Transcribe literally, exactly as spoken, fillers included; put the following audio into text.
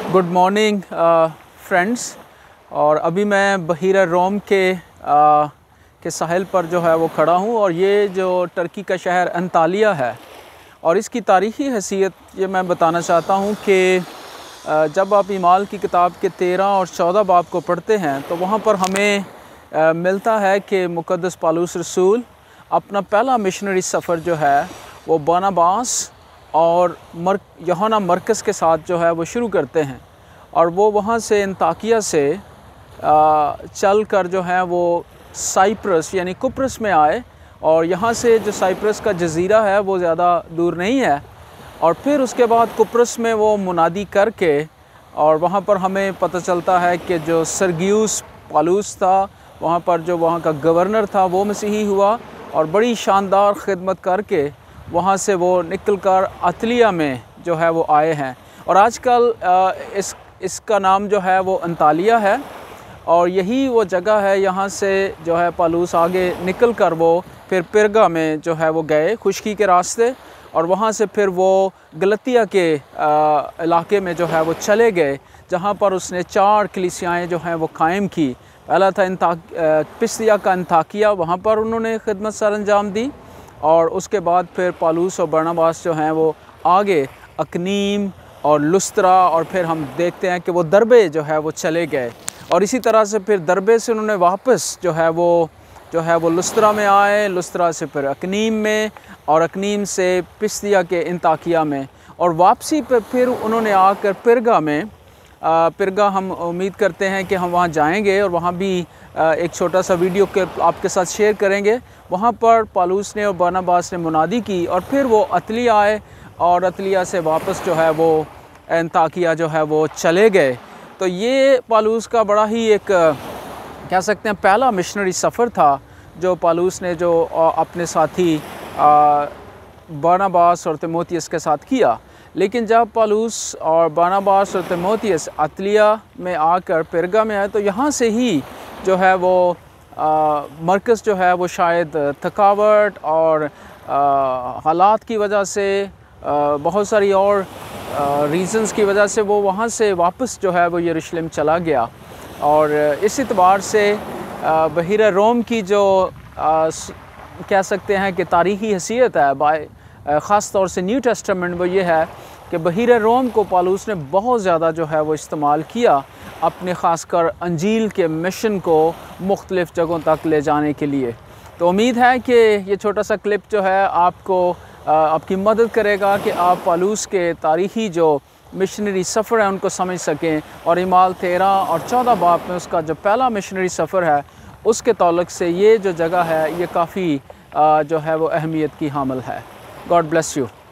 Good morning friends. और अभी मैं बहीरा रोम के uh, के साहिल पर जो है वो खड़ा हूँ और ये जो टर्की का शहर अंतालिया है और इसकी तारीख़ी हैसियत ये मैं बताना चाहता हूँ कि uh, जब आप ईमाल की किताब के तेरह और चौदह बाब को पढ़ते हैं तो वहाँ पर हमें uh, मिलता है कि मुक़द्दस पालूस रसूल अपना पहला मिशनरी सफ़र जो है वो बरनबास और मर यूहन्ना मरकस के साथ जो है वो शुरू करते हैं और वो वहाँ से अंताकिया से चल कर जो है वो साइप्रस यानी कुप्रोस में आए और यहाँ से जो साइप्रस का जज़ीरा है वो ज़्यादा दूर नहीं है और फिर उसके बाद कुप्रोस में वो मुनादी करके और वहाँ पर हमें पता चलता है कि जो सर्गियुस पालूस था वहाँ पर जो वहाँ का गवर्नर था वो मसीही हुआ और बड़ी शानदार खिदमत करके वहाँ से वो निकल कर अतलिया में जो है वो आए हैं और आजकल इस इसका नाम जो है वो अंतालिया है और यही वो जगह है। यहाँ से जो है पालूस आगे निकल कर वो फिर पिरगा में जो है वो गए खुशकी के रास्ते और वहाँ से फिर वो गलतिया के इलाके में जो है वो चले गए जहाँ पर उसने चार कलीसियाएँ जो हैं वो कायम की। पहला था इंता पिसिदिया का अंताकिया, वहाँ पर उन्होंने खिदमत सर अंजाम दी और उसके बाद फिर पालूस और बरनबास जो हैं वो आगे अकनीम और लुस्त्रा और फिर हम देखते हैं कि वो दरबे जो है वो चले गए और इसी तरह से फिर दरबे से उन्होंने वापस जो है वो जो है वो लुस्त्रा में आए, लुस्त्रा से फिर अकनीम में और अकनीम से पिसिदिया के अंताकिया में और वापसी पर फिर उन्होंने आकर पिरगा में आ, पिरगा हम उम्मीद करते हैं कि हम वहाँ जाएंगे और वहाँ भी आ, एक छोटा सा वीडियो के आपके साथ शेयर करेंगे। वहाँ पर पालूस ने और बरनबास ने मुनादी की और फिर वो अतलिया आए और अतलिया से वापस जो है वो अंताकिया जो है वो चले गए। तो ये पालूस का बड़ा ही एक कह सकते हैं पहला मिशनरी सफ़र था जो पालूस ने जो अपने साथी बरनबास और तीमुथियुस के साथ किया। लेकिन जब पालूस और बरनबास और तीमुथियुस अतलिया में आकर पिरगा में आए तो यहाँ से ही जो है वो मरकज़ जो है वो शायद थकावट और हालात की वजह से आ, बहुत सारी और रीज़न्स की वजह से वो वहाँ से वापस जो है वो यरूशलेम चला गया और इस एतबार से बहीरा रोम की जो आ, कह सकते हैं कि तारीख़ी हैसियत है बाय ख़ास तौर से न्यू टेस्टामेंट वो ये है कि बहीरा रोम को पालूस ने बहुत ज़्यादा जो है वो इस्तेमाल किया अपने ख़ासकर अंजील के मिशन को मुख्तलिफ़ जगहों तक ले जाने के लिए। तो उम्मीद है कि ये छोटा सा क्लिप जो है आपको आपकी मदद करेगा कि आप पालूस के तारीख़ी जो मिशनरी सफ़र है उनको समझ सकें और ईमाल तेरह और चौदह बाब में उसका जो पहला मिशनरी सफ़र है उसके ताल्लुक़ से ये जो जगह है ये काफ़ी जो है वो अहमियत की हामिल है। God bless you.